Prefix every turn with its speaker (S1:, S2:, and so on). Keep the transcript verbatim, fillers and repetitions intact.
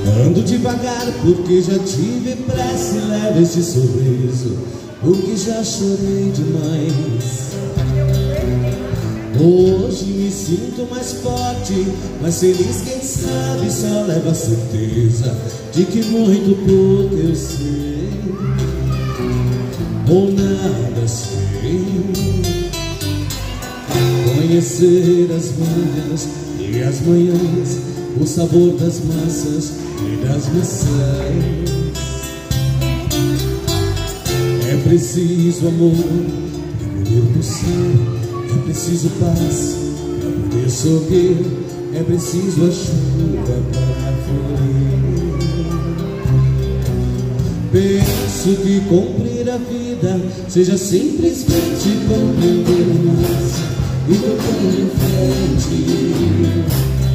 S1: Ando devagar porque já tive pressa e leve este sorriso, porque já chorei demais. Hoje me sinto mais forte, mais feliz, quem sabe só leva a certeza de que muito pouco eu sei, ou nada sei. Conhecer as manhãs e as manhãs, o sabor das massas e das maçãs. É preciso amor para poder pulsar, é preciso paz para poder sorrir, é preciso a chuva para florir. Penso que cumprir a vida seja simplesmente compreender a massa e tocar em frente.